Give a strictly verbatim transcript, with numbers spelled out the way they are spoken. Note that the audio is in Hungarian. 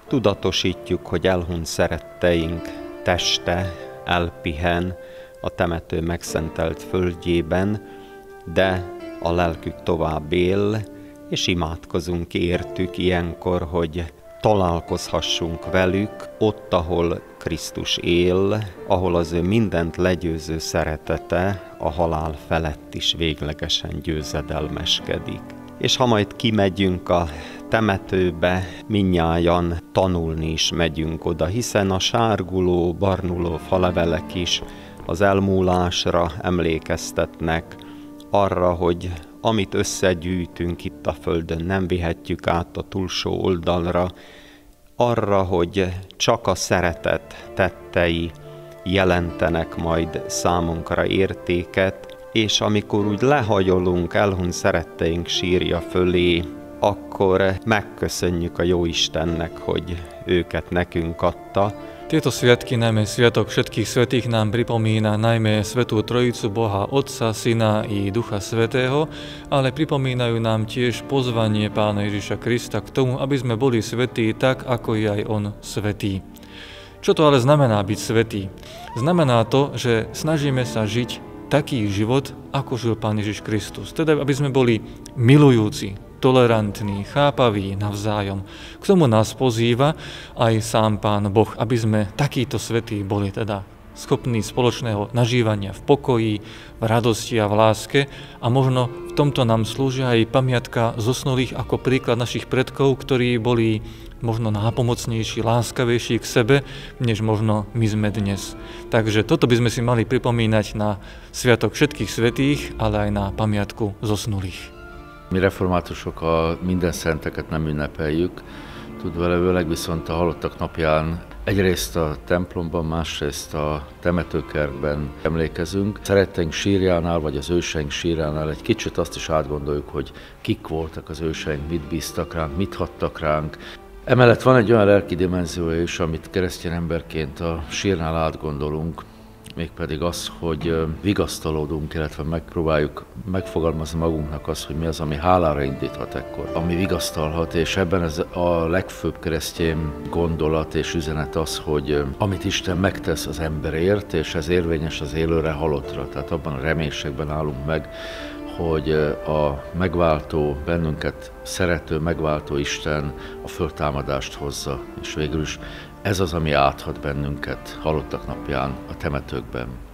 tudatosítjuk, hogy elhunyt szeretteink teste elpihen a temető megszentelt földjében, de a lelkük tovább él, és imádkozunk értük ilyenkor, hogy találkozhassunk velük ott, ahol Krisztus él, ahol az ő mindent legyőző szeretete a halál felett is véglegesen győzedelmeskedik. És ha majd kimegyünk a temetőbe, mindnyájan tanulni is megyünk oda, hiszen a sárguló, barnuló falevelek is az elmúlásra emlékeztetnek, arra, hogy amit összegyűjtünk itt a földön, nem vihetjük át a túlsó oldalra, arra, hogy csak a szeretet tettei jelentenek majd számunkra értéket, és amikor úgy lehajolunk elhunyt szeretteink sírja fölé, akkor megköszönjük a Jóistennek, hogy őket nekünk adta. Tieto sviatky, najmä Sviatok všetkých svätých, nám pripomína najmä Svätú Trojicu Boha Otca, Syna i Ducha Svätého, ale pripomínajú nám tiež pozvanie Pána Ježiša Krista k tomu, aby sme boli svätí tak, ako je aj On svätý. Čo to ale znamená byť svätý? Znamená to, že snažíme sa žiť taký život, ako žil Pán Ježiš Kristus. Teda, aby sme boli milujúci, tolerantní, chápaví navzájom. K tomu nás pozýva aj sám Pán Boh, aby sme takíto svätí boli, teda schopní spoločného nažívania v pokoji, v radosti a v láske. A možno v tomto nám slúžia aj pamiatka zosnulých ako príklad našich predkov, ktorí boli možno nápomocnejší, láskavejší k sebe, než možno my sme dnes. Takže toto by sme si mali pripomínať na Sviatok všetkých svätých, ale aj na pamiatku zosnulých. Mi reformátusok a minden szenteket nem ünnepeljük, tudva levőleg viszont a halottak napján egyrészt a templomban, másrészt a temetőkertben emlékezünk. Szeretteink sírjánál, vagy az őseink sírjánál egy kicsit azt is átgondoljuk, hogy kik voltak az őseink, mit bíztak ránk, mit hattak ránk. Emellett van egy olyan lelki dimenziója is, amit keresztény emberként a sírnál átgondolunk, mégpedig az, hogy vigasztalódunk, illetve megpróbáljuk megfogalmazni magunknak azt, hogy mi az, ami hálára indíthat ekkor, ami vigasztalhat, és ebben ez a legfőbb keresztény gondolat és üzenet az, hogy amit Isten megtesz az emberért, és ez érvényes az élőre, halottra, tehát abban a reménységben állunk meg, hogy a megváltó, bennünket szerető, megváltó Isten a föltámadást hozza, és végül is ez az, ami áthat bennünket halottak napján a temetőkben.